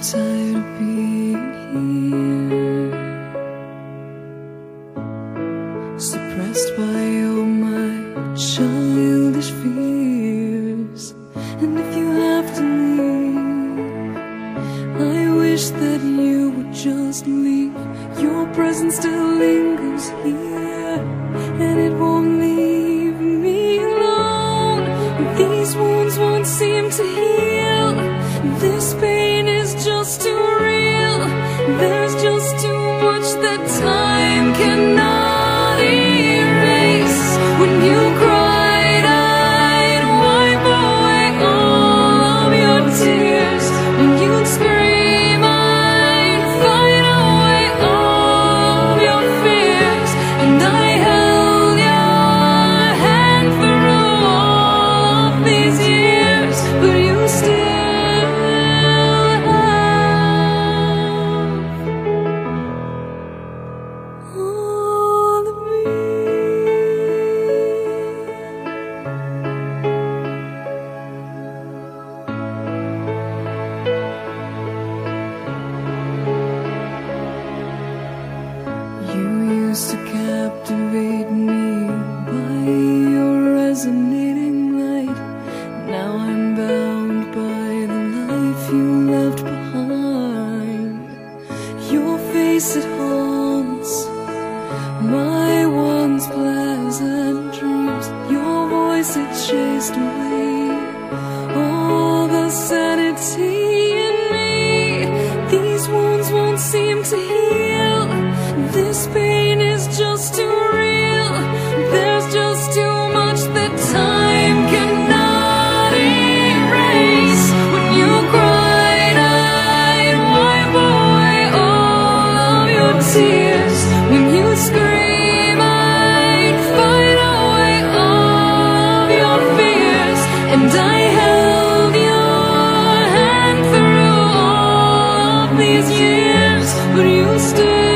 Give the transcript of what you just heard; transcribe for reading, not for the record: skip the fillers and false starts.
tired of being here, suppressed by all my childish fears. And if you have to leave, I wish that you would just leave. Your presence still lingers here, and it won't leave me alone. These wounds won't seem to heal. This pain is just too real. There's just too much that time cannot erase. When you cried, I'd wipe away all of your tears. When you'd scream, I'd fight away all of your fears. And I held your hand through all of these years, but you still used to captivate me by your resonating light. Now I'm bound by the life you left behind. Your face, it haunts my once pleasant dreams. Your voice, it chased away all the sanity in me. These wounds won't seem to heal. This pain is just too real. There's just too much that time cannot erase. When you cried, I'd wipe away all of your tears. When you scream, I'd fight away all of your fears. And I held your hand through all of these years, but you still